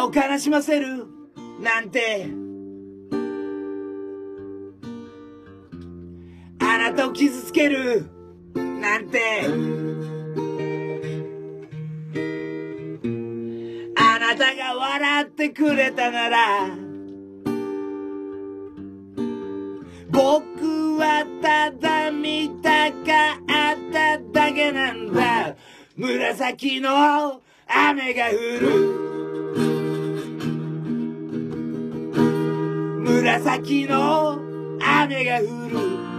を悲しませるなんて、あなたを傷つけるなんて、あなたが笑ってくれたなら、僕はただ見たかっただけなんだ。紫の雨が降る、紫の雨が降る、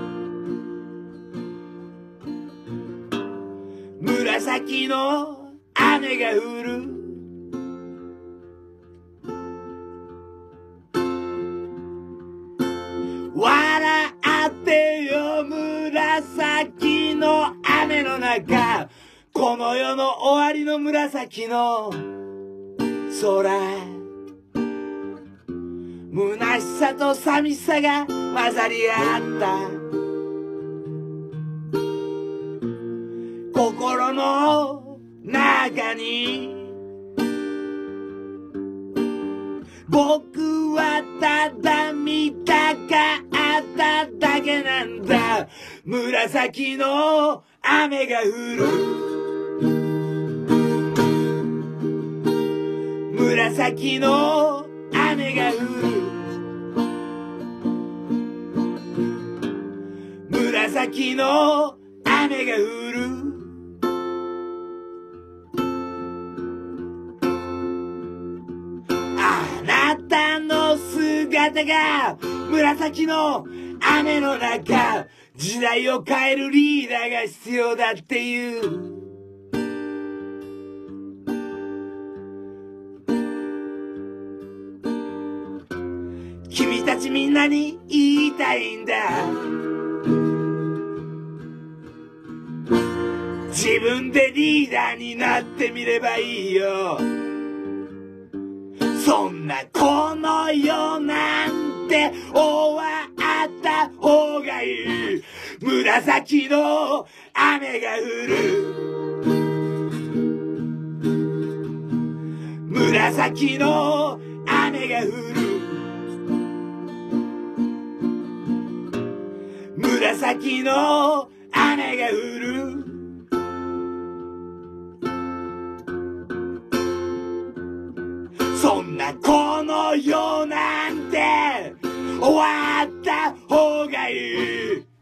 紫の雨が降る。笑ってよ紫の雨の中、この世の終わりの紫の空、虚しさと寂しさが混ざり合った心の中に、僕はただ見たかっただけなんだ。紫の雨が降る、紫の雨が降る、紫の雨が降る。あなたの姿が紫の雨の中、時代を変えるリーダーが必要だっていう。君たちみんなに言いたいんだ。自分でリーダーになってみればいいよ。そんなこの世なんて終わった方がいい。紫の雨が降る、紫の雨が降る、紫の雨が降る。そんなこの世なんて終わった方がいい。